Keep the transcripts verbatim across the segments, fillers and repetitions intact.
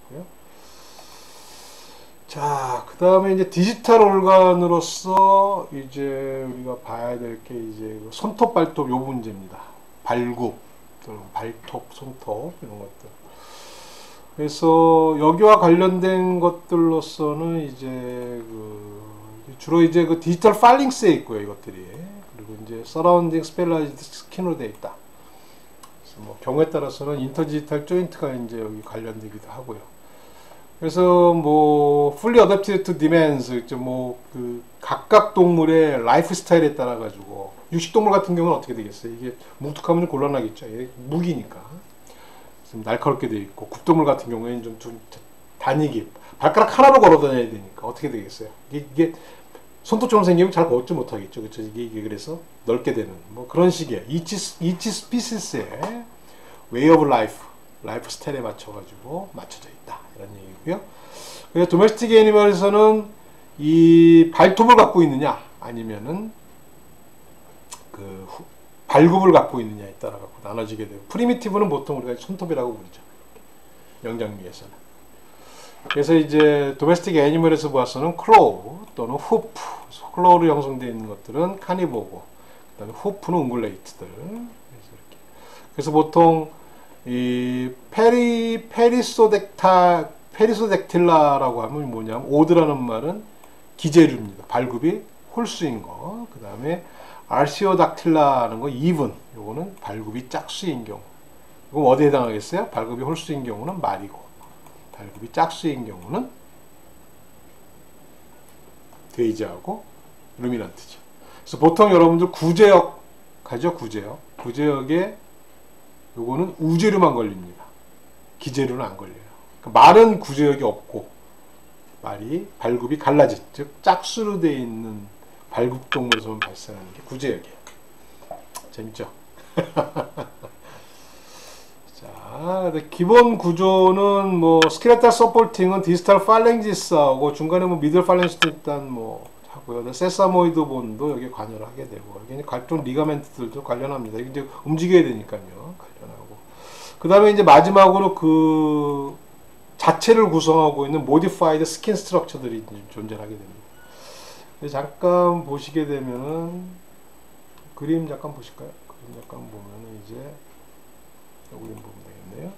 되겠고요. 자, 그 다음에 이제 디지털 올간으로서 이제 우리가 봐야 될 게 이제 손톱, 발톱 요 문제입니다. 발굽, 발톱, 손톱 이런 것들. 그래서 여기와 관련된 것들로서는 이제 그 주로 이제 그 디지털 파일링스에 있고요, 이것들이. 그리고 이제 서라운딩 스펠라이즈드 스킨으로 되어 있다. 그래서 뭐 경우에 따라서는 인터디지털 조인트가 이제 여기 관련되기도 하고요. 그래서 뭐 fully adapted to demands, 뭐그 각각 동물의 라이프 스타일에 따라 가지고 육식동물 같은 경우는 어떻게 되겠어요? 이게 뭉툭하면 곤란하겠죠. 이게 무기니까. 좀 날카롭게 되어 있고, 굽동물 같은 경우에는 좀, 좀 다니기, 발가락 하나로 걸어 다녀야 되니까 어떻게 되겠어요? 이게, 이게 손톱처럼 생기면 잘 걷지 못하겠죠. 그렇죠? 이게, 이게 그래서 넓게 되는 뭐 그런 식의 each, each species의 way of life, 라이프 스타일에 맞춰 가지고 맞춰져 있다 이런 얘기고요. 그래서 도메스틱 애니멀에서는 이 발톱을 갖고 있느냐 아니면은 그 후, 발굽을 갖고 있느냐에 따라 갖고 나눠지게 되고, 프리미티브는 보통 우리가 손톱이라고 부르죠, 영장류에서는. 그래서 이제 도메스틱 애니멀에서 보아서는 클로우 또는 후프, 클로우로 형성되어 있는 것들은 카니보고, 그다음에 후프는 웅글레이트들. 그래서, 이렇게. 그래서 보통 이 페리 페리소덱타 페리소덱틸라라고 하면 뭐냐면, 오드라는 말은 기재류입니다. 발굽이 홀수인 거. 그 다음에 아르시오닥틸라는 거 이분, 요거는 발굽이 짝수인 경우. 그럼 어디에 해당하겠어요? 발굽이 홀수인 경우는 말이고, 발굽이 짝수인 경우는 돼지하고 루미넌트죠. 그래서 보통 여러분들 구제역 가죠, 구제역. 구제역에 요거는 우제류만 걸립니다. 기제류는 안 걸려요. 그러니까 말은 구제역이 없고, 말이 발굽이 갈라진, 즉 짝수로 되어 있는 발굽 동물에서 발생하는 게 구제역이에요. 재밌죠? 자, 기본 구조는 뭐 스켈레탈 서포팅은 디지털 팔랭지스하고 중간에 뭐 미들 팔랭지도 일단 뭐 하고요. 세사모이드 본도 여기 관여를 하게 되고, 여기 각종 리가멘트들도 관련합니다. 이게 이제 움직여야 되니까요. 관련하고. 그 다음에 이제 마지막으로 그 자체를 구성하고 있는 모디파이드 스킨 스트럭처들이 존재하게 됩니다. 잠깐 보시게 되면은 그림 잠깐 보실까요? 그림 잠깐 보면은 이제 여기 보면 되겠네요.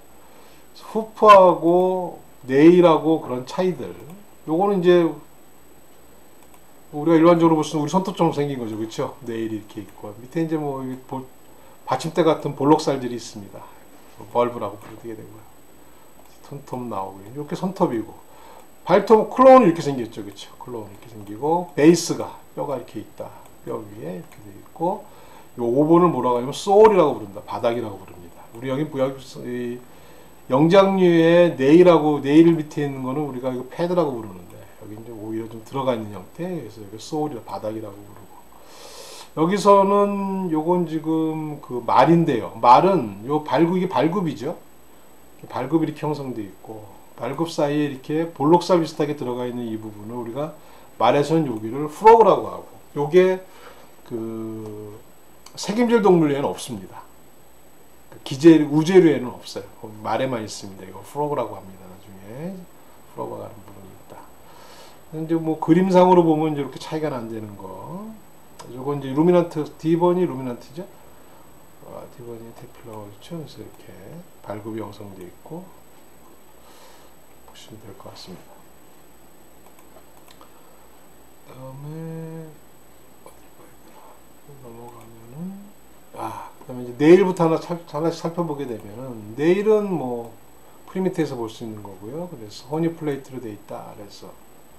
후프하고 네일하고 그런 차이들. 요거는 이제 우리가 일반적으로 볼 수 있는 우리 손톱처럼 생긴 거죠, 그렇죠? 네일이 이렇게 있고, 밑에 이제 뭐 받침대 같은 볼록살들이 있습니다. 벌브라고 부르게 되고요. 손톱 나오고 이렇게 손톱이고. 발톱, 클로우는 이렇게 생겼죠, 그렇죠? 클로우는 이렇게 생기고, 베이스가 뼈가 이렇게 있다, 뼈 위에 이렇게 돼 있고, 요 오본을 뭐라고 하냐면 소울이라고 부른다, 바닥이라고 부릅니다. 우리 여기 여기 영장류의 네일하고, 네일 밑에 있는 거는 우리가 이거 패드라고 부르는데, 여기 이제 오히려 좀 들어가 있는 형태, 그래서 여기 소울이라 바닥이라고 부르고. 여기서는 요건 지금 그 말인데요. 말은 요 발굽이 발굽이죠. 발굽이 이렇게 형성되어 있고, 발굽 사이에 이렇게 볼록살 비슷하게 들어가 있는 이 부분을 우리가 말에서는 여기를 프로그라고 하고, 요게 그 색임질 동물에는 없습니다. 기재 우제류에는 없어요. 말에만 있습니다. 이거 프로그라고 합니다. 나중에 프로그가 하는 부분이 있다. 근데 뭐 그림상으로 보면 이렇게 차이가 난다는 거. 요건 이제 루미넌트, D번이 루미넌트죠. 아, D번이 테필러죠. 그래서 이렇게 발굽이 형성되어 있고 보시면 될 것 같습니다. 그 다음에 넘어가면은 아, 그 다음에 이제 네일부터 하나 살, 하나씩 살펴보게 되면은, 네일은 뭐 프리미트에서 볼 수 있는 거고요. 그래서 허니 플레이트로 되어 있다. 그래서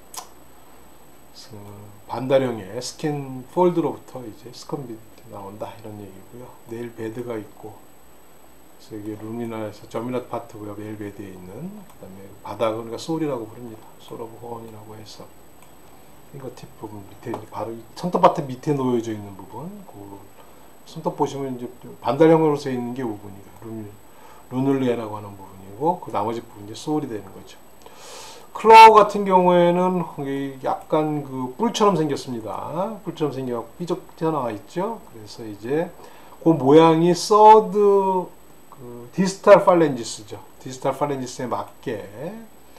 반다령의 스킨 폴드로부터 이제 스컨비 나온다 이런 얘기고요. 네일 베드가 있고, 그래서 이게 루미나에서 저미넛 파트고요. 네일 베드에 있는. 그다음에 바닥은 우리가 솔이라고 부릅니다. 솔 오브 호언이라고 해서 핑거팁 부분 밑에 바로 손톱 파트 밑에 놓여져 있는 부분, 그 손톱 보시면 이제 반달형으로 써 있는 게 부분이에요. 루눌리에라고 하는 부분이고, 그 나머지 부분이 이제 소울이 되는 거죠. 클로우 같은 경우에는 약간 그 뿔처럼 생겼습니다. 뿔처럼 생겨 삐쩍 튀어나와 있죠. 그래서 이제 그 모양이 서드 그 디스탈 팔렌지스죠. 디스탈 팔렌지스에 맞게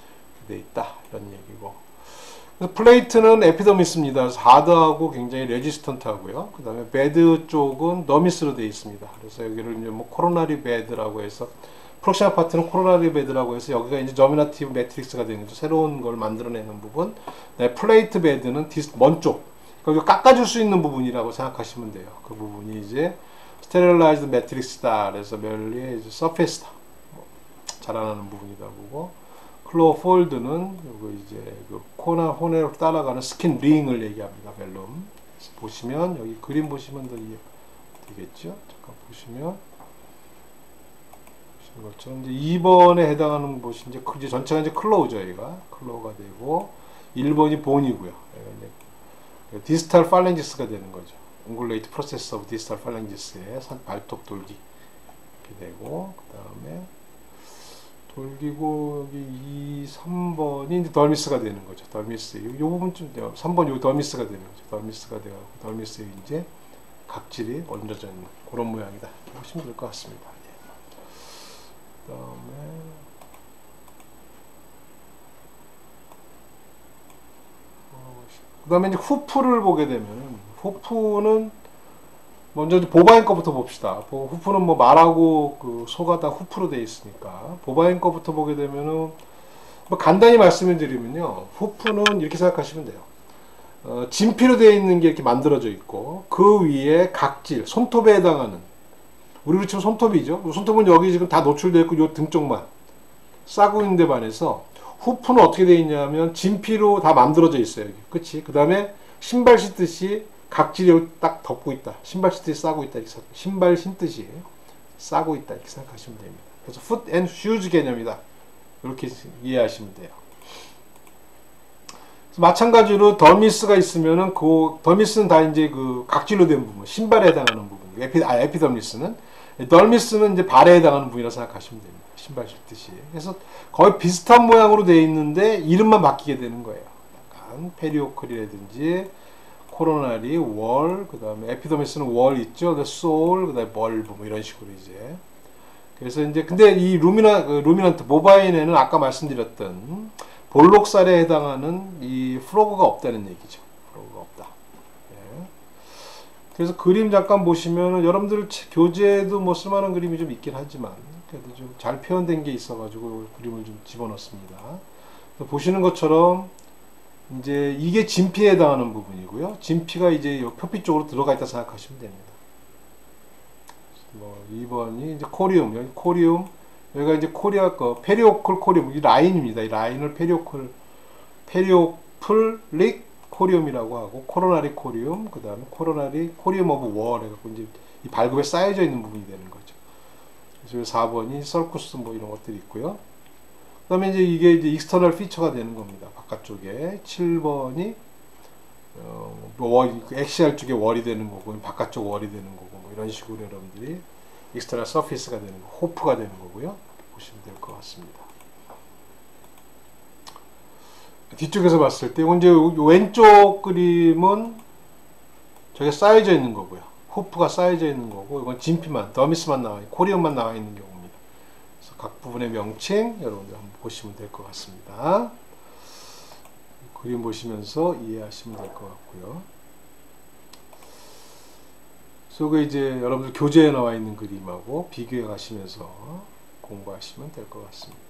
돼 있다 이런 얘기고. 그래서 플레이트는 에피더미스입니다. 그래서 하드하고 굉장히 레지스턴트 하고요. 그 다음에 베드 쪽은 더미스로 되어 있습니다. 그래서 여기를 이제 뭐 코로나리 베드라고 해서 프록시마 파트는 코로나리 베드라고 해서 여기가 이제 저미나티브 매트릭스가 되는 거죠. 새로운 걸 만들어내는 부분. 네, 플레이트 베드는 디스, 먼 쪽. 그러니까 깎아줄 수 있는 부분이라고 생각하시면 돼요. 그 부분이 이제 스테릴라이즈드 매트릭스다. 그래서 멸리의 이제 서페스다. 뭐, 자라나는 부분이다 보고. 클로어 폴드는 요거 이제 그 코나 호네로 따라가는 스킨 링을 얘기합니다. 벨룸. 보시면 여기 그림 보시면 더 이해 되겠죠. 잠깐 보시면 보시는 것처럼 이제 이 번에 해당하는 곳이 이제, 이제 전체가 이제 클로우죠. 얘가 클로우가 되고 일 번이 본이고요. 이제 디스탈 팔렌지스가 되는 거죠. 옹글레이트 프로세스 오브 디스탈 팔렌지스의 발톱 돌기 이렇게 되고 그 다음에 돌리고 여기 이, 삼 번이 이제 덜미스가 되는 거죠. 덜미스. 이 부분쯤 삼 번 요 덜미스가 되는 거죠. 덜미스가 되고 덜미스에 이제 각질이 얹어져 있는 그런 모양이다. 이렇게 보시면 될 것 같습니다. 예. 그다음에 어, 그다음에 이제 후프를 보게 되면 후프는 먼저 이제 보바인 거부터 봅시다. 후프는 뭐 말하고 그 소가 다 후프로 되어 있으니까 보바인 거부터 보게 되면은 뭐 간단히 말씀을 드리면요, 후프는 이렇게 생각하시면 돼요. 어, 진피로 되어 있는 게 이렇게 만들어져 있고 그 위에 각질, 손톱에 해당하는, 우리로 치면 손톱이죠. 손톱은 여기 지금 다 노출되어 있고 요 등 쪽만 싸고 있는데 반해서 후프는 어떻게 되어 있냐면 진피로 다 만들어져 있어요. 그치? 그 다음에 신발 신듯이 각질이 딱 덮고 있다. 신발 신듯이 싸고 있다. 이렇게 신발 신듯이 싸고 있다. 이렇게 생각하시면 됩니다. 그래서 foot and shoes 개념이다. 이렇게 이해하시면 돼요. 마찬가지로 더미스가 있으면은 그 더미스는 다 이제 그 각질로 된 부분, 신발에 해당하는 부분. 에피 아 에피더미스는, 더미스는 이제 발에 해당하는 부분이라고 생각하시면 됩니다. 신발 신듯이. 그래서 거의 비슷한 모양으로 되어 있는데 이름만 바뀌게 되는 거예요. 약간 페리오클이라든지 코로나리, 월, 그 다음에 에피더미스는 월 있죠. 그 소울, 그 다음에 벌브, 뭐 이런 식으로 이제. 그래서 이제, 근데 이 루미나, 그 루미넌트, 모바인에는 아까 말씀드렸던 볼록살에 해당하는 이 프로그가 없다는 얘기죠. 프로그가 없다. 예. 그래서 그림 잠깐 보시면은 여러분들 교재에도 뭐 쓸만한 그림이 좀 있긴 하지만, 그래도 좀 잘 표현된 게 있어가지고 그림을 좀 집어넣습니다. 보시는 것처럼 이제 이게 진피에 해당하는 부분이고요. 진피가 이제 표피 쪽으로 들어가 있다 생각하시면 됩니다. 뭐 이 번이 이제 코리움, 여기 코리움, 여기가 이제 코리아 거 페리오클 코리움, 이 라인입니다. 이 라인을 페리오클 페리오플릭 코리움이라고 하고, 코로나리 코리움, 그 다음에 코로나리 코리움 오브 월 해갖고 이제 이 발굽에 쌓여져 있는 부분이 되는 거죠. 그래서 사 번이 설쿠스 뭐 이런 것들이 있고요. 그 다음에 이제 이게 이제 익스터널 피처가 되는 겁니다. 바깥쪽에. 칠 번이 어, 월, 엑시알 쪽에 월이 되는 거고, 바깥쪽 월이 되는 거고, 뭐 이런 식으로 여러분들이 익스터널 서피스가 되는 거, 호프가 되는 거고요. 보시면 될 것 같습니다. 뒤쪽에서 봤을 때 이제 왼쪽 그림은 저게 쌓여져 있는 거고요. 호프가 쌓여져 있는 거고, 이건 진피만, 더미스만 나와 있는, 코리움만 나와 있는 경우입니다. 그래서 각 부분의 명칭 여러분들 한번 보시면 될 것 같습니다. 그림 보시면서 이해하시면 될 것 같고요. 그리고 이제 여러분들 교재에 나와 있는 그림하고 비교해 가시면서 공부하시면 될 것 같습니다.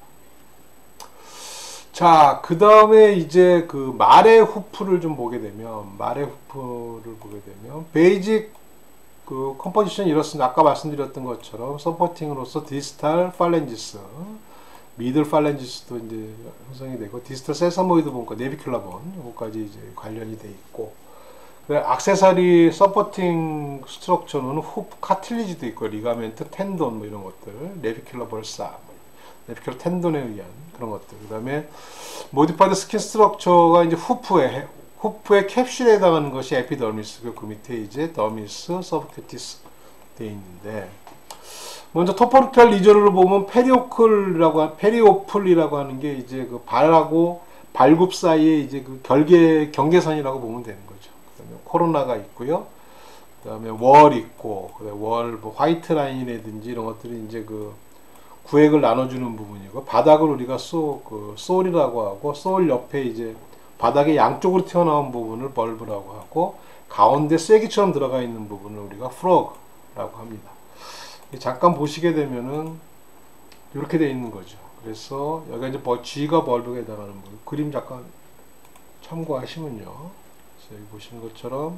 자, 그 다음에 이제 그 말의 후프를 좀 보게 되면, 말의 후프를 보게 되면, 베이직 그 컴포지션이 이렇습니다. 아까 말씀드렸던 것처럼 서포팅으로서 디스탈 팔렌지스, 미들 팔렌지스도 이제 형성이 되고, 디스탈 세사모이드 본과 네비큘라 본, 요거까지 이제 관련이 돼 있고, 액세서리 서포팅 스트럭처는 후프 카틸리지도 있고, 리가멘트, 텐돈 뭐 이런 것들, 네비큘라 벌사, 뭐 네비큘라 텐돈에 의한 그런 것들. 그 다음에 모디파이드 스킨 스트럭처가 이제 후프에 후프의 캡슐에 해당하는 것이 에피더미스고, 그 밑에 이제 더미스, 서브큐티스 되어 있는데, 먼저 토포리칼 리전으로 보면 페리오클이라고 페리오플이라고 하는 게 이제 그 발하고 발굽 사이에 이제 그 결계 경계선이라고 보면 되는 거죠. 그다음에 코로나가 있고요. 그다음에 월 있고, 그다음에 월 뭐 화이트 라인이라든지 이런 것들이 이제 그 구획을 나눠주는 부분이고, 바닥을 우리가 소, 그 소울이라고 하고, 소울 옆에 이제 바닥의 양쪽으로 튀어나온 부분을 벌브라고 하고, 가운데 쐐기처럼 들어가 있는 부분을 우리가 프로그라고 합니다. 잠깐 보시게 되면은 이렇게 되어 있는 거죠. 그래서 여기가 이제 G가 벌브에 해당하는 부분. 그림 잠깐 참고하시면요. 그래서 여기 보시는 것처럼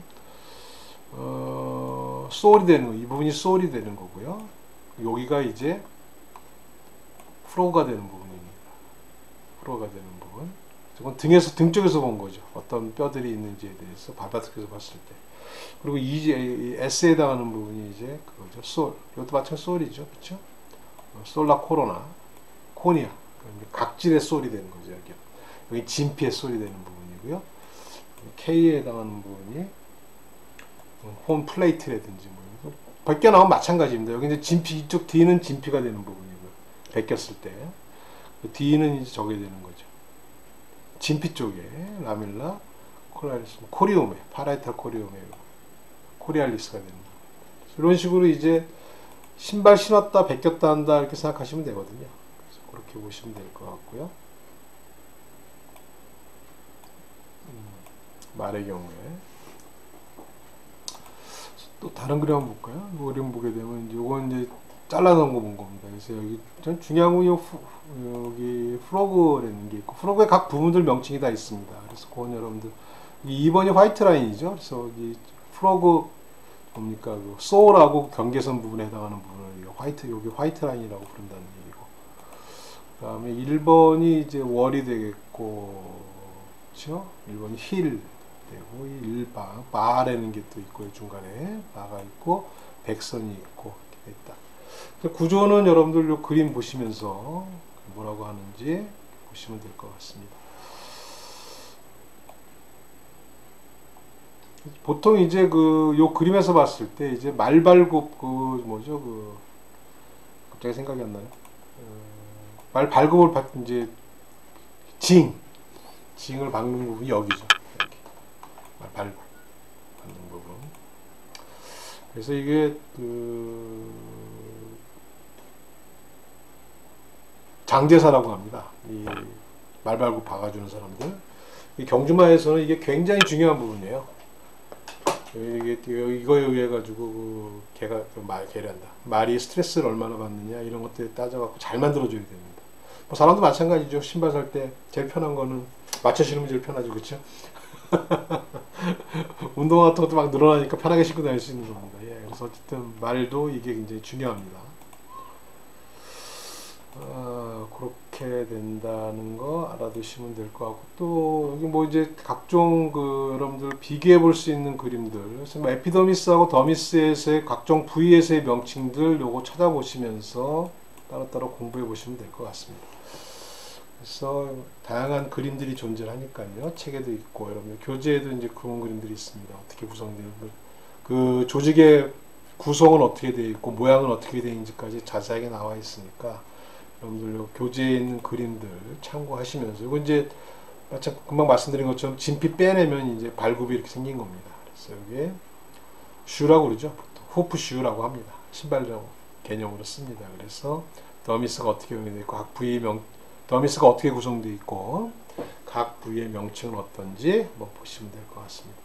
어, 소울이 되는 거, 이 부분이 소울이 되는 거고요. 여기가 이제 프로가 되는 부분입니다. 프로가 되는 부분. 이건 등에서, 등 쪽에서 본 거죠. 어떤 뼈들이 있는지에 대해서 바닥에서 봤을 때. 그리고 이 S에 해당하는 부분이 이제 그거죠. 소울. 이것도 마찬가지 소울이죠. 그렇죠? 솔라 코로나, 코니아. 각질의 소울이 되는 거죠. 여기. 여기 진피의 소울이 되는 부분이고요. K에 해당하는 부분이 홈 플레이트라든지 뭐 벗겨나오면 마찬가지입니다. 여기 이제 진피, 이쪽 D는 진피가 되는 부분이고요. 벗겼을 때. D는 이제 저게 되는 거죠. 진피 쪽에 라밀라, 코리알리스, 코리오메, 파라이탈 코리오메, 코리알리스가 되는 거예요. 이런 식으로 이제 신발 신었다, 벗겼다 한다 이렇게 생각하시면 되거든요. 그래서 그렇게 보시면 될 것 같고요. 음, 말의 경우에 또 다른 그림 한번 볼까요? 이 그림 보게 되면 이건 이제 잘라놓은 거 본 겁니다. 그래서 여기 전 중요한 건 여기 프로그라는 게 있고, 프로그의 각 부분들 명칭이 다 있습니다. 그래서 그건 여러분들 이 번이 화이트 라인이죠. 그래서 이 프로그 뭡니까 그 소울하고 경계선 부분에 해당하는 부분을 화이트, 여기 화이트 라인이라고 부른다는 얘기고, 그 다음에 일 번이 이제 월이 되겠고, 그렇죠? 일 번이 힐 되고, 일 바, 바라는 게 또 있고, 중간에 바가 있고 백선이 있고 이렇게 있다. 구조는 여러분들 요 그림 보시면서 뭐라고 하는지 보시면 될 것 같습니다. 보통 이제 그 요 그림에서 봤을 때 이제 말발굽 그 뭐죠 그 갑자기 생각이 안 나요. 어, 말발굽을 받 이제 징 징을 박는 부분이 여기죠. 여기 말발굽 받는 부분. 그래서 이게 그 장제사라고 합니다. 이 말발굽 박아주는 사람들. 이 경주마에서는 이게 굉장히 중요한 부분이에요. 이게 이거에 의해 가지고 그 개가 말 개란다. 말이 스트레스를 얼마나 받느냐 이런 것들 따져갖고 잘 만들어줘야 됩니다. 뭐 사람도 마찬가지죠. 신발 살 때 제일 편한 거는 맞춰 신으면 제일 편하죠, 그렇죠? 운동화 같은 것도 막 늘어나니까 편하게 신고 다닐 수 있는 겁니다. 예, 그래서 어쨌든 말도 이게 굉장히 중요합니다. 아, 그렇게 된다는 거 알아두시면 될 것 같고, 또 여기 뭐 이제 각종 그 여러분들 비교해 볼 수 있는 그림들, 그래서 뭐 에피더미스하고 더미스에서의 각종 부위에서의 명칭들 요거 찾아보시면서 따로따로 공부해 보시면 될 것 같습니다. 그래서 다양한 그림들이 존재하니까요. 책에도 있고 여러분들 교재에도 이제 그런 그림들이 있습니다. 어떻게 구성되는 그 조직의 구성은 어떻게 되어 있고 모양은 어떻게 되어 있는지까지 자세하게 나와 있으니까 여러분들 교재에 있는 그림들 참고하시면서, 이거 이제 마찬 금방 말씀드린 것처럼 진피 빼내면 이제 발굽이 이렇게 생긴 겁니다. 그래서 여기에 슈라고 그러죠. 보통 후프 슈라고 합니다. 신발용 개념으로 씁니다. 그래서 더미스가 어떻게 연결되어 있고 각 부위 명 더미스가 어떻게 구성되어 있고 각 부위의 명칭은 어떤지 한번 보시면 될 것 같습니다.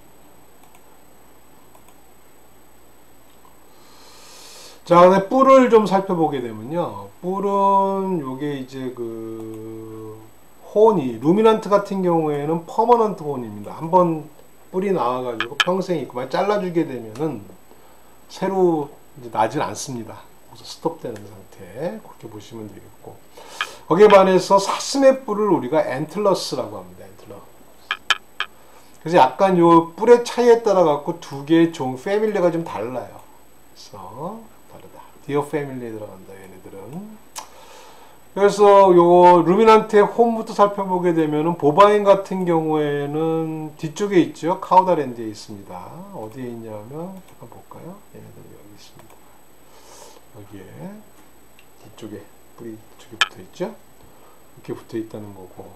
자, 근데 뿔을 좀 살펴보게 되면요. 뿔은 요게 이제 그 혼이 루미넌트 같은 경우에는 퍼머넌트 혼입니다. 한번 뿔이 나와가지고 평생 있고 만약 잘라주게 되면은 새로 이제 나질 않습니다. 그래서 스톱되는 상태 그렇게 보시면 되겠고, 거기에 반해서 사슴의 뿔을 우리가 엔틀러스라고 합니다. 엔틀러. 그래서 약간 요 뿔의 차이에 따라 갖고 두 개의 종 패밀리가 좀 달라요. 그래서 디어 패밀리에 들어간다, 얘네들은. 그래서 요 루미넌트의 홈부터 살펴보게 되면은 보바인 같은 경우에는 뒤쪽에 있죠. 카우다랜드에 있습니다. 어디에 있냐면 잠깐 볼까요? 얘네들 여기 있습니다. 여기에 뒤쪽에 뿌리 뒤쪽에 붙어 있죠. 이렇게 붙어 있다는 거고.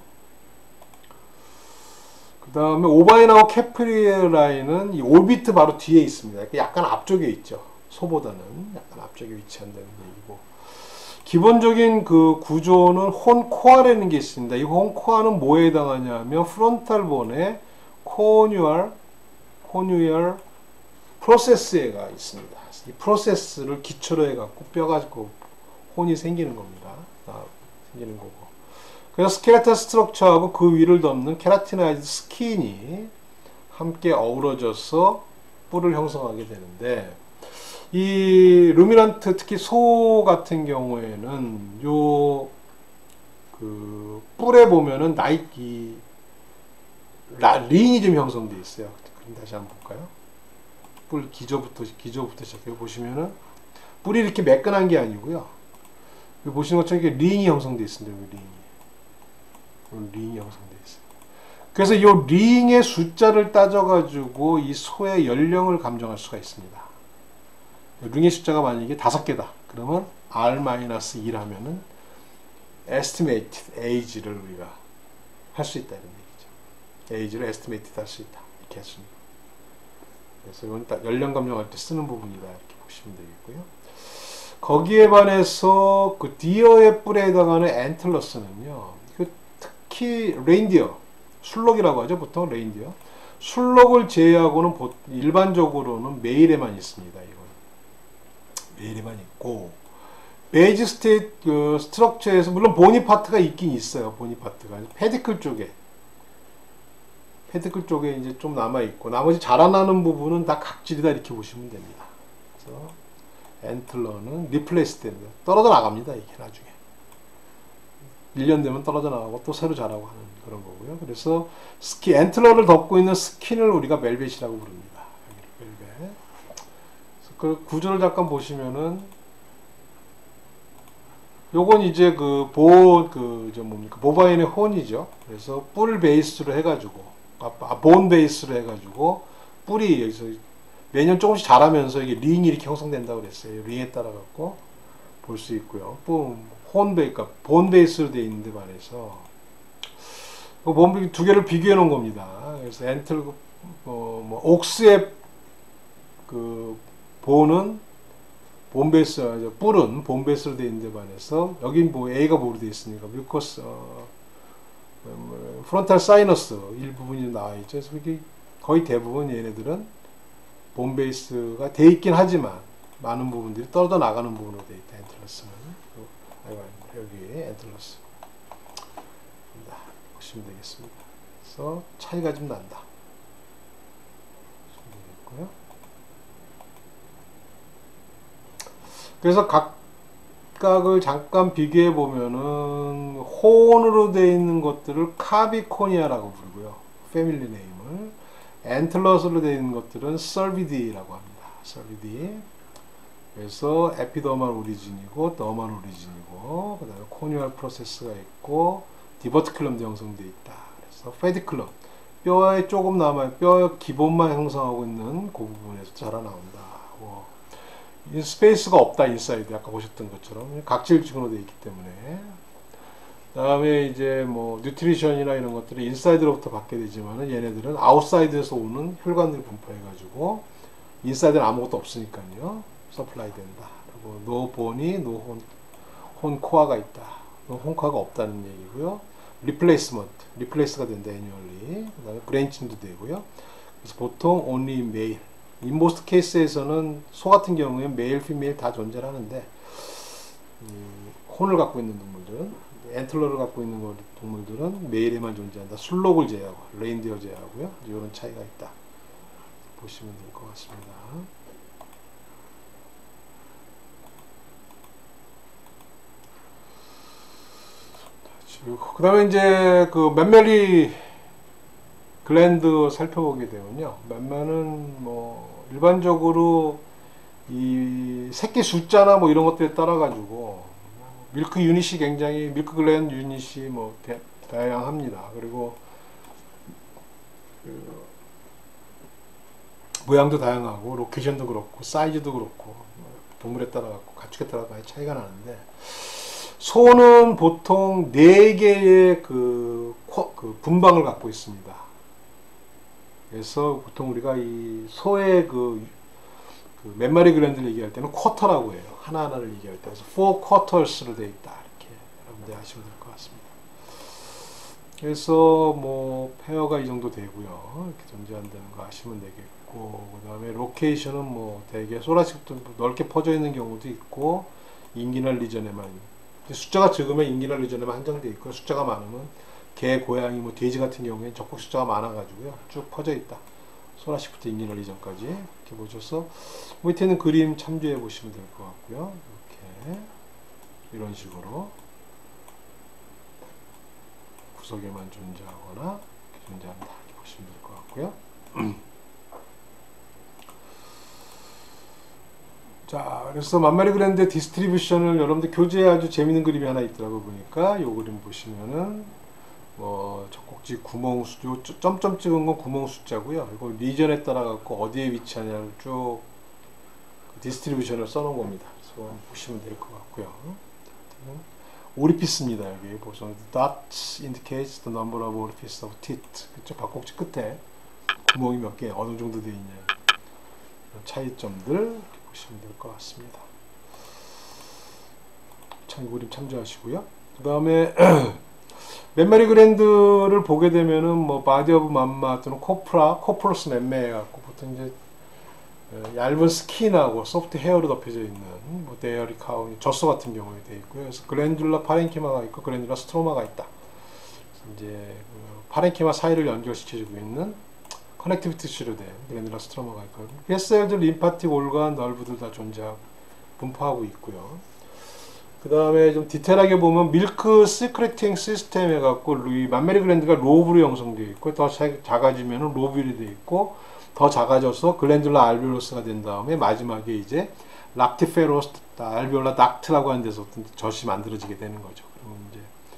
그 다음에 오바인하고 캐프리라인은 이 올비트 바로 뒤에 있습니다. 약간 앞쪽에 있죠. 소보다는 약간 앞쪽에 위치한다는 얘기고, 기본적인 그 구조는 혼코아라는 게 있습니다. 이 혼코아는 뭐에 해당하냐면 프론탈 본에 코뉴얼 코뉴얼 프로세스가 있습니다. 이 프로세스를 기초로 해갖고 뼈가 그 혼이 생기는 겁니다. 아, 생기는 거고. 그래서 스켈레탈 스트럭처하고 그 위를 덮는 케라티나이즈 스킨이 함께 어우러져서 뿔을 형성하게 되는데, 이 루미넌트, 특히 소 같은 경우에는 요 그 뿔에 보면은 나이키 링이 좀 형성되어 있어요. 그럼 다시 한번 볼까요? 뿔 기저부터 기저부터 시작해 보시면은 뿔이 이렇게 매끈한 게 아니고요. 여기 보시는 것처럼 이렇게 링이 형성되어 있습니다. 여기 링이 링이 형성되어 있어요. 그래서 이 링의 숫자를 따져가지고 이 소의 연령을 감정할 수가 있습니다. 링의 숫자가 만약에 다섯 개다. 그러면 알 이를 하면은 estimated age를 우리가 할 수 있다 이런 얘기죠. age를 estimated 할 수 있다. 이렇게 할 수 있는. 그래서 이건 딱 연령 감정할 때 쓰는 부분이다 이렇게 보시면 되겠고요. 거기에 반해서 그 디어의 뿔에 해당하는 엔틀러스는요. 그 특히 레인디어, 술록이라고 하죠. 보통 레인디어. 술록을 제외하고는 일반적으로는 메일에만 있습니다. 이건 메일에만 있고, 베이지 스테이트 그 스트럭처에서 물론 보니 파트가 있긴 있어요. 보니 파트가 페디클 쪽에 페디클 쪽에 이제 좀 남아 있고, 나머지 자라나는 부분은 다 각질이다 이렇게 보시면 됩니다. 그래서 엔틀러는 리플레이스 됩니다. 떨어져 나갑니다. 이게 나중에 일 년 되면 떨어져 나가고 또 새로 자라고 하는 그런 거고요. 그래서 스키 엔틀러를 덮고 있는 스킨을 우리가 멜벳이라고 부릅니다. 멜벳. 그 구조를 잠깐 보시면은, 요건 이제 그 보, 그, 저 뭡니까, 모바인의 혼이죠. 그래서 뿔 베이스로 해가지고, 아, 본 베이스로 해가지고, 뿔이 여기서 매년 조금씩 자라면서 이게 링이 이렇게 형성된다고 그랬어요. 링에 따라갖고 볼 수 있고요. 뿔, 혼 베이스, 그러니까 본 베이스로 되어 있는데 반해서, 본 두 개를 비교해 놓은 겁니다. 그래서 엔틀, 어, 뭐, 옥스의 그, 본은 본베이스, 뿔은 본베이스로 되어 있는데 반해서, 여긴 뭐 A가 뭐로 되어 있으니까, 뮤커스, 어, 뭐, 프론탈 사이너스 일부분이 나와 있죠. 그래서 이게 거의 대부분 얘네들은 본베이스가 되어 있긴 하지만, 많은 부분들이 떨어져 나가는 부분으로 되어 있다, 엔틀러스는. 여기 엔틀러스. 보시면 되겠습니다. 그래서 차이가 좀 난다. 보시면 되겠고요. 그래서 각각을 잠깐 비교해 보면은 혼으로 되어 있는 것들을 카비코니아라고 부르고요. 패밀리 네임을. 엔틀러스로 되어 있는 것들은 설비디라고 합니다. 설비디. 그래서 에피더멀 오리진이고 더멀 오리진이고, 그 다음에 코니얼 프로세스가 있고, 디버티클럼도 형성되어 있다. 그래서 페디클럼, 뼈에 조금 남아 뼈 기본만 형성하고 있는 그 부분에서 자라나온다. 뭐, 스페이스가 없다, 인사이드. 아까 보셨던 것처럼 각질층으로 되어 있기 때문에. 다음에 이제 뭐 뉴트리션이나 이런 것들이 인사이드로부터 받게 되지만은, 얘네들은 아웃사이드에서 오는 혈관들을 분포해가지고 인사이드는 아무것도 없으니까요. 서플라이 된다. 그리고 노 보니, 노 혼, 혼 코아가 있다. 노 혼 코아가 없다는 얘기고요. 리플레이스먼트, 리플레이스가 된다, 애뉴얼리. 그 다음에 브랜칭도 되고요. 그래서 보통 only male. 인모스트 케이스에서는 소 같은 경우에 메일, 피메일 다 존재를 하는데, 음, 혼을 갖고 있는 동물들은, 엔틀러를 갖고 있는 동물들은 메일에만 존재한다. 술록을 제외하고, 레인디어 제외하고요. 이런 차이가 있다. 보시면 될 것 같습니다. 그 다음에 이제 그 맴멜리 글랜드 살펴보게 되면요. 맴멜은 뭐 일반적으로 이 새끼 숫자나 뭐 이런 것들에 따라 가지고 밀크 유닛이 굉장히, 밀크 글랜드 유닛이 뭐 대, 다양합니다. 그리고 그 모양도 다양하고, 로케이션도 그렇고, 사이즈도 그렇고, 동물에 따라 갖고, 가축에 따라 많이 차이가 나는데, 소는 보통 네 개의 그, 그 분방을 갖고 있습니다. 그래서 보통 우리가 이 소의 그, 그 몇 마리 글랜드를 얘기할 때는 쿼터라고 해요. 하나하나를 얘기할 때. 그래서 four quarters로 되어 있다. 이렇게 여러분들 아시면 될 것 같습니다. 그래서 뭐 페어가 이 정도 되고요. 이렇게 존재한다는 거 아시면 되겠고, 그 다음에 로케이션은 뭐 대개 소라식도 넓게 퍼져 있는 경우도 있고, 인기널 리전에만, 숫자가 적으면 인기널 리전에만 한정되어 있고, 숫자가 많으면 개, 고양이, 뭐 돼지 같은 경우에는 적국 숫자가 많아가지고요. 쭉 퍼져 있다. 소라식부터 인기널 리전까지 이렇게 보셔서 밑에 있는 그림 참조해 보시면 될 것 같고요. 이렇게 이런 식으로 구석에만 존재하거나 이렇게 존재한다 이렇게 보시면 될 것 같고요. 자, 그래서 만마리 그랜드의 디스트리뷰션을 여러분들 교재에 아주 재밌는 그림이 하나 있더라고 보니까 요 그림 보시면은 뭐 적곡지 구멍 수, 요 점점 찍은 건 구멍 숫자고요. 이거 리전에 따라 갖고 어디에 위치하냐를 쭉 디스트리뷰션을 써놓은 겁니다. 그래서 보시면 될 것 같고요. 오리피스입니다. 여기 보시면 dot indicates the number of orifices of teeth. 그쵸? bak곡지 끝에 구멍이 몇 개, 어느 정도 되어 있냐. 차이점들 이렇게 보시면 될 것 같습니다. 참 그림 참조하시고요. 그 다음에 몇 마리 그랜드를 보게 되면은 뭐 바디 오브 맘마 또는 코프라, 코프로스 맴매 해갖고 보통 이제 얇은 스킨하고 소프트 헤어로 덮여져 있는 뭐 데어리 카우, 젖소 같은 경우에 되어 있고요. 그래서 글랜듈라 파렌키마가 있고 글랜듈라 스트로마가 있다. 이제 그 파렌키마 사이를 연결시켜주고 있는 커넥티브 티슈로 된 글랜듈라 스트로마가 있고, 뱃셀들, 림파틱, 올간, 널브들 다 존재하고 분포하고 있고요. 그 다음에 좀 디테일하게 보면 밀크 시크레팅 시스템 해갖고 이 만마리 글랜드가 로브로 형성되어 있고, 더 작아지면 로뷸이 되어 있고, 더 작아져서 글랜듈라 알비올러스가 된 다음에 마지막에 이제 락티페로스 알비올라 닥트라고 하는 데서 어떤 젖이 만들어지게 되는 거죠. 그러면 이제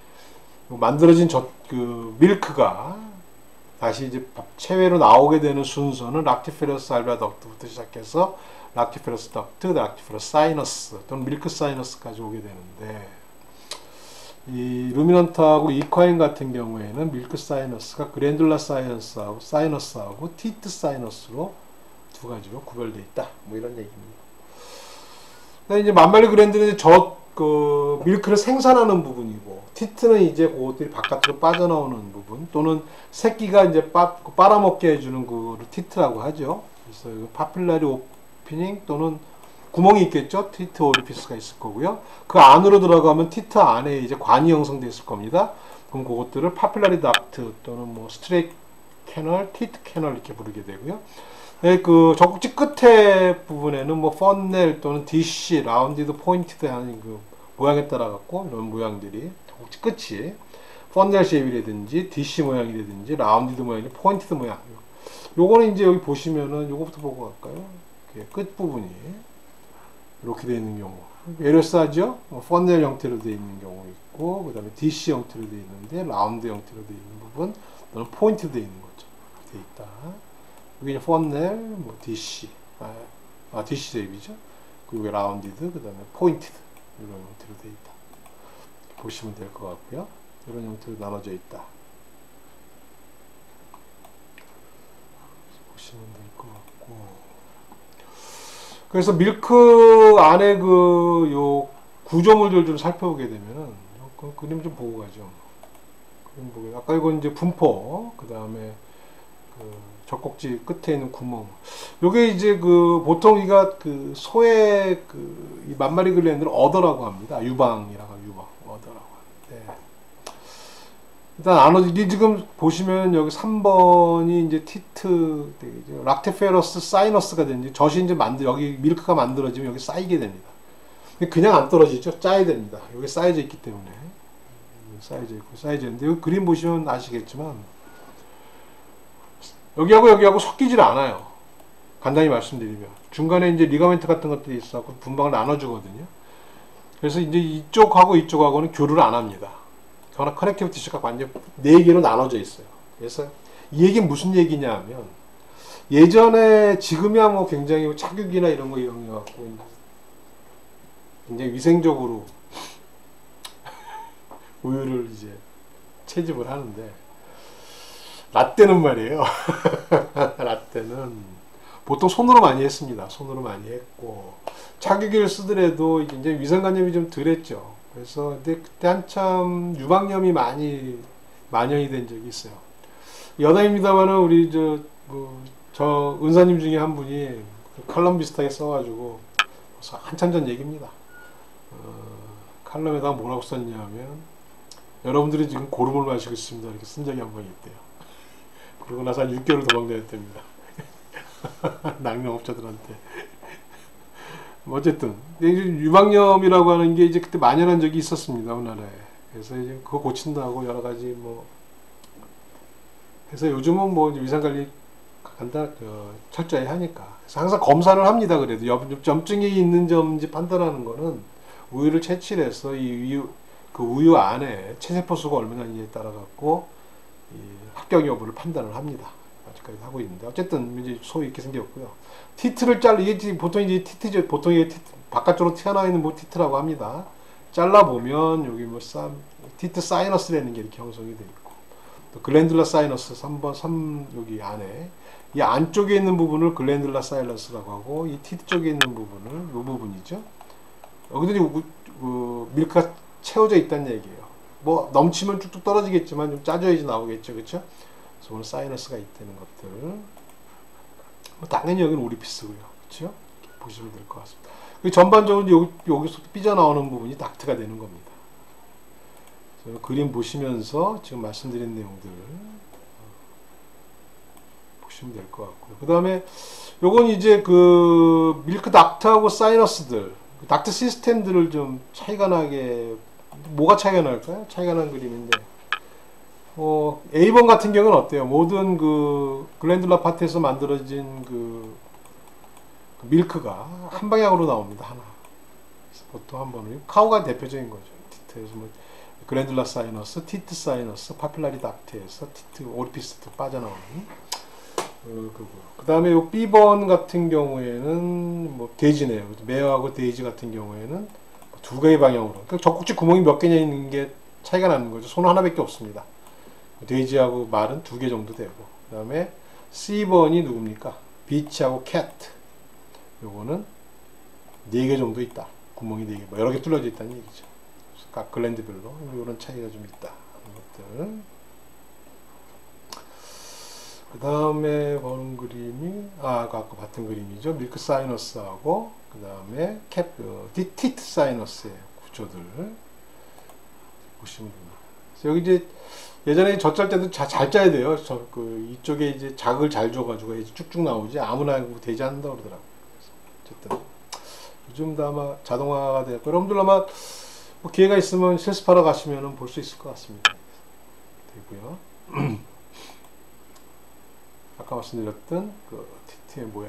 만들어진 젖, 그 밀크가 다시 이제 체외로 나오게 되는 순서는 락티페로스 알비올라 덕트부터 시작해서 락티페러스 덕트, 락티페러스 사이너스 또는 밀크 사이너스까지 오게 되는데, 이 루미넌트하고 이콰인 같은 경우에는 밀크 사이너스가 그랜듈라 사이너스하고 사이너스하고 티트 사이너스로 두 가지로 구별되어 있다. 뭐 이런 얘기입니다. 근데 이제 만마리 글랜드는 저 그 밀크를 생산하는 부분이고, 티트는 이제 그것들이 바깥으로 빠져나오는 부분, 또는 새끼가 이제 빠, 빨아먹게 해주는 그거를 티트라고 하죠. 그래서 파필라리 오피닝 또는 구멍이 있겠죠. 티트 오리피스가 있을 거고요. 그 안으로 들어가면 티트 안에 이제 관이 형성되어 있을 겁니다. 그럼 그것들을 파필라리 닥트 또는 뭐 스트레이트 캐널, 티트 캐널 이렇게 부르게 되고요. 네, 그 젖꼭지 끝에 부분에는 뭐 펀넬 또는 디시, 라운디드, 포인티드 하는 그 모양에 따라 갖고 이런 모양들이 젖꼭지 끝이 펀넬 쉐입이라든지 디시 모양이라든지 라운디드 모양이 포인티드 모양. 요거는 이제 여기 보시면은 요거부터 보고 갈까요? 끝 부분이 이렇게 되어 있는 경우 에러싸죠. 펀넬 형태로 되어 있는 경우 있고, 그 다음에 디씨 형태로 되어 있는데 라운드 형태로 되어 있는 부분 또는 포인트 되어 있는 거죠. 되어 있다. 여기 펀넬, 뭐 디씨, 아, 아 디씨 쉐입이죠. 그리고 라운디드, 그 다음에 포인티드 이런 형태로 되어 있다. 보시면 될 것 같고요. 이런 형태로 나눠져 있다. 보시면 될 것 같고. 그래서 밀크 안에 그 요 구조물들 좀 살펴보게 되면은 그 그림 좀 보고 가죠. 그림 보고 아까 이건 이제 분포, 그 다음에 그 젖꼭지 끝에 있는 구멍. 요게 이제 그 보통 우리가 그 소의 그 이 만마리 글랜드를 어더라고 합니다. 유방이라고 유방 어더라고 하는데, 일단 나눠지 이 지금 보시면 여기 삼 번이 이제 티트 되겠죠. 락테페러스 사이너스가 되는지 젖이 이제 만들 여기 밀크가 만들어지면 여기 쌓이게 됩니다. 그냥 안 떨어지죠. 짜야 됩니다. 여기 쌓여져 있기 때문에 쌓여져 있고 쌓여져 있는데 여기 그림 보시면 아시겠지만 여기하고 여기하고 섞이질 않아요. 간단히 말씀드리면 중간에 이제 리가멘트 같은 것들이 있어서 분방을 나눠주거든요. 그래서 이제 이쪽하고 이쪽하고는 교류를 안 합니다. 그러나 커넥티브 티슈가 완전 네 개로 나눠져 있어요. 그래서 이 얘기는 무슨 얘기냐 하면, 예전에 지금이야 뭐 굉장히 착육이나 이런 거 이용해갖고 굉장히 위생적으로 우유를 이제 채집을 하는데, 라떼는 말이에요. 라떼는 보통 손으로 많이 했습니다. 손으로 많이 했고 차규기를 쓰더라도 이제 위생관념이 좀 덜했죠. 그래서 근데 그때 한참 유방염이 많이 만연이 된 적이 있어요. 여담입니다만은 우리 저 뭐 저 은사님 중에 한 분이 칼럼 비슷하게 써가지고 한참 전 얘기입니다. 어, 칼럼에다 뭐라고 썼냐면 여러분들이 지금 고름을 마시고 있습니다. 이렇게 쓴 적이 한 번 있대요. 그러고 나서 한 육 개월 도망 다녔답니다. 낙농업자들한테. 어쨌든 유방염이라고 하는 게 이제 그때 만연한 적이 있었습니다. 우리나라에. 그래서 이제 그거 고친다고 여러 가지 뭐 그래서 요즘은 뭐 위생관리 간단 그 철저히 하니까 그래서 항상 검사를 합니다. 그래도 염증이 있는 점인지 판단하는 거는 우유를 채취해서 이 우유 그 우유 안에 체세포 수가 얼마나 있느냐에 따라 갖고 이 합격 여부를 판단을 합니다. 아직까지 하고 있는데 어쨌든 이제 소위 이렇게 생겼고요. 티트를 잘 이게 보통 이제 티트죠. 보통 이게 티트, 바깥쪽으로 튀어나와 있는 뭐 티트라고 합니다. 잘라 보면 여기 뭐 사, 티트 사이너스라는 게 이렇게 형성이 되어 있고 또 글랜듈라 사이너스 삼 번 삼 여기 안에 이 안쪽에 있는 부분을 글랜듈라 사이너스라고 하고 이 티트 쪽에 있는 부분을 이 부분이죠. 여기도 그 밀크가 채워져 있다는 얘기예요. 뭐 넘치면 쭉쭉 떨어지겠지만 좀 짜져야지 나오겠죠, 그렇죠? 그래서 오늘 사이너스가 있다는 것들. 뭐 당연히 여기는 오리피스고요, 그렇죠? 보시면 될 것 같습니다. 전반적으로 여기, 여기서 삐져나오는 부분이 닥트가 되는 겁니다. 그림 보시면서 지금 말씀드린 내용들 보시면 될 것 같고요. 그 다음에 요건 이제 그 밀크 닥트하고 사이너스들, 닥트 시스템들을 좀 차이가 나게, 뭐가 차이가 날까요? 차이가 난 그림인데, 어, 에이번 같은 경우는 어때요? 모든 그 글랜듈라 파트에서 만들어진 그, 그 밀크가 한 방향으로 나옵니다. 하나. 그래서 보통 한 번은 카우가 대표적인 거죠. 티트에서 뭐 글랜듈라 사이너스, 티트 사이너스, 파필라리 닥트에서 티트 오리피스 빠져나오는 어, 그 다음에 요 B번 같은 경우에는 뭐 데이지네요. 메어하고 데이지 같은 경우에는 두 개의 방향으로. 그러니까 젖꼭지 구멍이 몇 개냐 있는 게 차이가 나는 거죠. 손 하나밖에 없습니다. 데이지하고 말은 두 개 정도 되고. 그 다음에 C번이 누굽니까? 비치하고 캣. 요거는 네 개 정도 있다. 구멍이 네 개, 뭐 여러 개 뚫려져 있다는 얘기죠. 각 글랜드별로 이런 차이가 좀 있다. 것들. 그 다음에 보는 그림이 아 아까 봤던 그림이죠. 밀크 사이너스하고 그 다음에 캡 어, 티트 사이너스의 구조들 보시면 됩니다. 그래서 여기 이제 예전에 젖 짤 때도 자, 잘 짜야 돼요. 저, 그 이쪽에 이제 자극을 잘 줘가지고 이제 쭉쭉 나오지 아무나 되지 않는다 그러더라고요. 어쨌든 요즘도 아마 자동화가 되었고 여러분들 아마 뭐 기회가 있으면 실습하러 가시면 볼 수 있을 것 같습니다. 되고요. 아까 말씀드렸던 그 티트의 모양.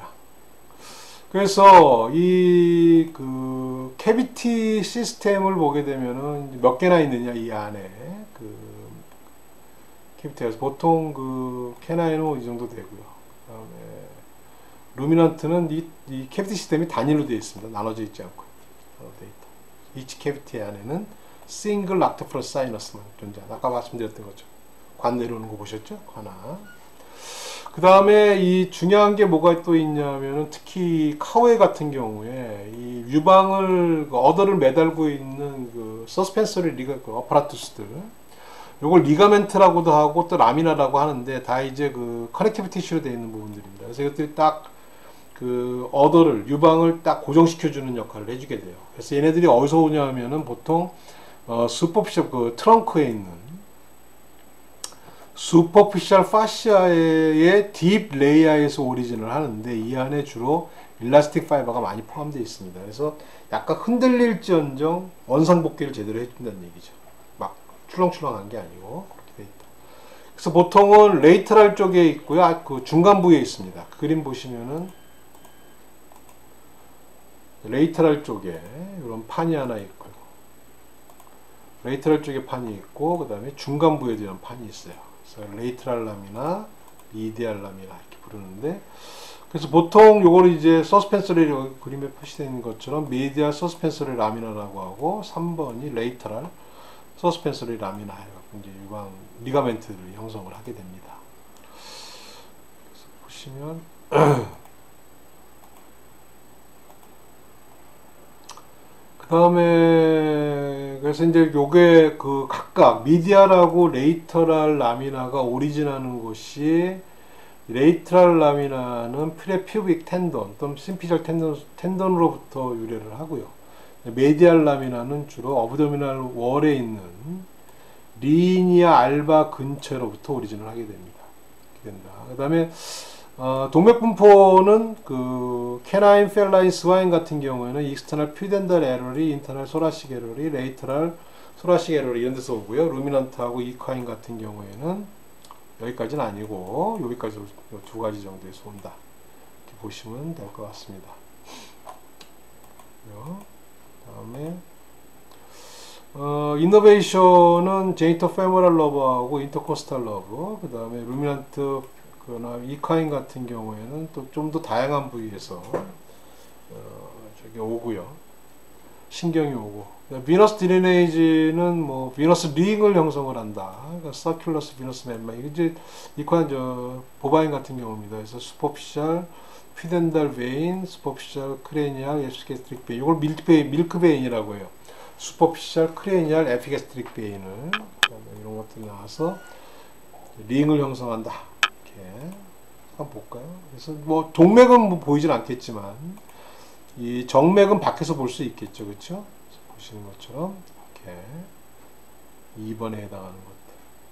그래서 이 그 캐비티 시스템을 보게 되면은 몇 개나 있느냐 이 안에 그 캐비티에서 보통 그 캐나이는 이 정도 되고요. 그다음에 루미넌트는 이, 이 캐비티 시스템이 단일로 되어 있습니다. 나눠져 있지 않고 되어 있다. 이치 캐비티 안에는 싱글 락토플러스 사이너스만 존재한다. 아까 말씀드렸던 거죠. 관 내려오는 거 보셨죠? 하나. 그 다음에 이 중요한 게 뭐가 또 있냐면은 특히 카우에 같은 경우에 이 유방을 그 어더를 매달고 있는 그 서스펜서리 리가 그 어파라투스들 요걸 리가멘트라고도 하고 또 라미나라고 하는데 다 이제 그 커넥티브 티슈로 되어 있는 부분들입니다. 그래서 이것들이 딱 그 어더를 유방을 딱 고정시켜 주는 역할을 해주게 돼요. 그래서 얘네들이 어디서 오냐면은 보통 어 슈퍼피셜 그 트렁크에 있는 슈퍼피셜 파시아의 딥 레이어에서 오리진을 하는데 이 안에 주로 일라스틱 파이버가 많이 포함되어 있습니다. 그래서 약간 흔들릴지언정 원상복귀를 제대로 해준다는 얘기죠. 막 출렁출렁한 게 아니고 그렇게 돼 있다. 그래서 보통은 레이터럴 쪽에 있고요. 그 중간 부위에 있습니다. 그 그림 보시면은 레이터럴 쪽에 이런 판이 하나 있고요. 레이터럴 쪽에 판이 있고 그 다음에 중간 부위에 대한 판이 있어요. 그래서 레이트랄 라미나, 미디알 라미나 이렇게 부르는데 그래서 보통 요거를 이제 서스펜서리 그림에 표시되어 있는 것처럼 미디알 서스펜서리 라미나라고 하고 삼 번이 레이터랄 서스펜서리 라미나 해갖고 이제 유방 리가멘트를 형성을 하게 됩니다. 그래서 보시면 그 다음에 그래서 이제 요게 그 각각 미디아라고 레이터랄 라미나가 오리진하는 곳이 레이트랄 라미나는 프레퓨빅 텐던 또는 심피셜 텐던, 텐던으로부터 유래를 하고요. 메디알 라미나는 주로 어브도미널 월에 있는 리니아 알바 근처로부터 오리진을 하게 됩니다. 된다. 그 다음에 어, 동맥분포는 그 캐나인, 펠라인, 스와인 같은 경우에는 익스터널 퓨덴달 에러리, 인터널 소라식 에러리, 레이터랄 소라식 에러리 이런 데서 오고요. 루미넌트하고 이콰인 같은 경우에는 여기까지는 아니고 여기까지 두 가지 정도에서 온다. 이렇게 보시면 될 것 같습니다. 다음에 어, 이노베이션은 제니터 페모랄 러버하고 인터코스탈 러버, 그 다음에 루미넌트 그나 이콰인 같은 경우에는 또 좀 더 다양한 부위에서 어, 저기 오고요. 신경이 오고. 비너스 드레네이지는 뭐 비너스 링을 형성을 한다. 그러니까 서큘러스 비너스 멤마. 이제 이ኳ는 저 보바인 같은 경우입니다. 그래서 슈퍼피셜 퓨덴달 베인, 슈퍼피셜 크레니알 에피게스트릭 베인. 이걸 밀크 베인, 밀크 베인이라고 해요. 슈퍼피셜 크레니알 에피게스트릭 베인을 이런 것들이 나와서 링을 형성한다. 이렇게 한번 볼까요? 그래서 뭐 동맥은 뭐 보이진 않겠지만 이 정맥은 밖에서 볼 수 있겠죠, 그렇죠? 보시는 것처럼 이렇게 이 번에 해당하는 것들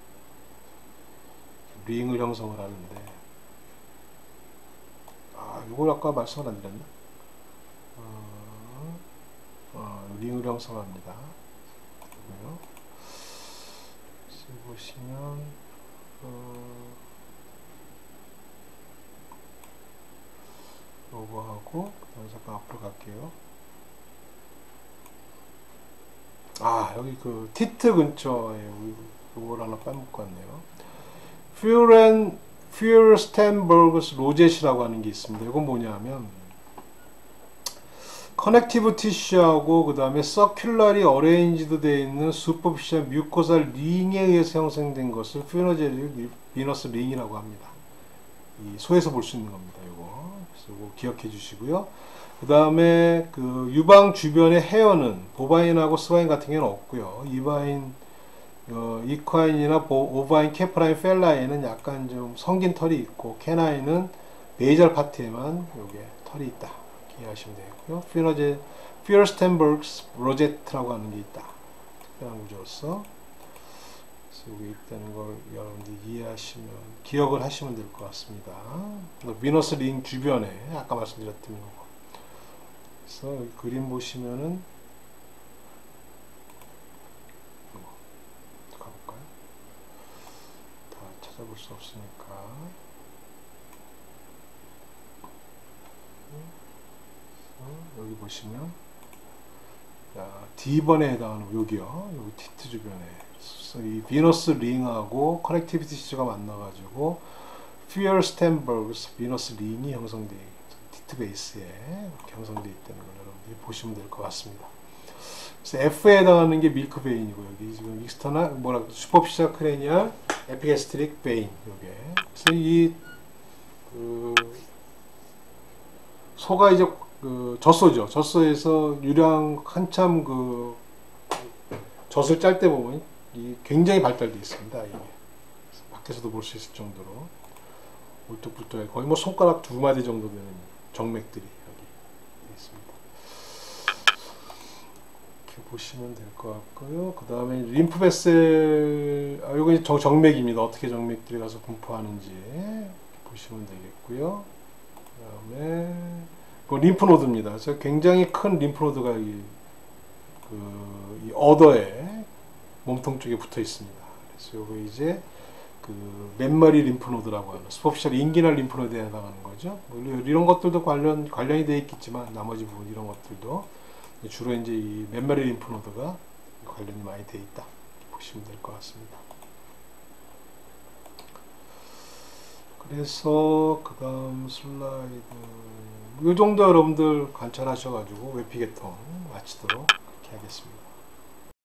링을 형성을 하는데, 아 이걸 아까 말씀을 안 드렸나? 어, 어, 링을 형성합니다. 그리고요. 보시면 어, 요거하고 그다음에 잠깐 앞으로 갈게요. 아 여기 그 티트 근처에 요걸 하나 빼먹고 왔네요. 퓨렌 퓨르스텐버그스 로젯이라고 하는 게 있습니다. 이건 뭐냐면 커넥티브 티슈하고 그 다음에 서큘러리 어레인지드 되어 있는 슈퍼피셜 뮤코살 링에 의해서 형성된 것을 퓨너제릭 비너스 링이라고 합니다. 이 소에서 볼 수 있는 겁니다. 이거 그래서 이거 기억해 주시고요. 그 다음에 그 유방 주변의 헤어는 보바인하고 스와인 같은 경우는 없고요. 이바인, 어, 이콰인이나 보, 오바인, 캐프라인, 펠라인은 약간 좀 성긴 털이 있고, 캐나인은 베이절 파트에만 요게 털이 있다. 이해하시면 되겠고요. 퓨너제, 퓨어스텐버그스 로제트라고 하는 게 있다. 특별한 구조로서. 그래서 여기 있다는 걸 여러분들이 이해하시면, 기억을 하시면 될 것 같습니다. 비너스 링 주변에, 아까 말씀드렸던 거. 그래서 여기 그림 보시면은, 가볼까요? 다 찾아볼 수 없으니까. 여기 보시면 D번에 해당하는 여기요. 여기 티트 주변에. 그래서 이 비너스 링하고 커넥티비티 티슈가 만나가지고 퓨어스텐버그스 비너스 링이 형성되어 티트 베이스에 이렇게 형성되어 있다는 걸 여러분들이 보시면 될 것 같습니다. 그래서 F에 해당하는 게 밀크 베인이고, 여기 지금 익스터나 뭐라 슈퍼피셜 크레니얼 에피게스트릭 베인 요게. 그래서 이 그 소가 이제 그 젖소죠. 젖소에서 유량 한참 그 젖을 짤 때 보면 이 굉장히 발달되어 있습니다. 이게 밖에서도 볼 수 있을 정도로 울뚝불뚝해 거의 뭐 손가락 두 마디 정도 되는 정맥들이 여기 있습니다. 이렇게 보시면 될 것 같고요. 그 다음에 림프 베셀, 아 이거 정, 정맥입니다. 어떻게 정맥들이 가서 분포하는지 보시면 되겠고요. 그 다음에 그 림프노드입니다. 그래서 굉장히 큰 림프노드가 이, 그, 이 어더에 몸통 쪽에 붙어 있습니다. 그래서 요거 이제 그 맨머리 림프노드라고 하는 슈퍼피셜 인기널 림프노드에 해당하는 거죠. 이런 것들도 관련 관련이 되어 있겠지만 나머지 부분 이런 것들도 주로 이제 이 맨머리 림프노드가 관련이 많이 되어 있다. 보시면 될 것 같습니다. 그래서 그 다음 슬라이드 이 정도 여러분들 관찰하셔가지고 외피계통 마치도록 그렇게 하겠습니다.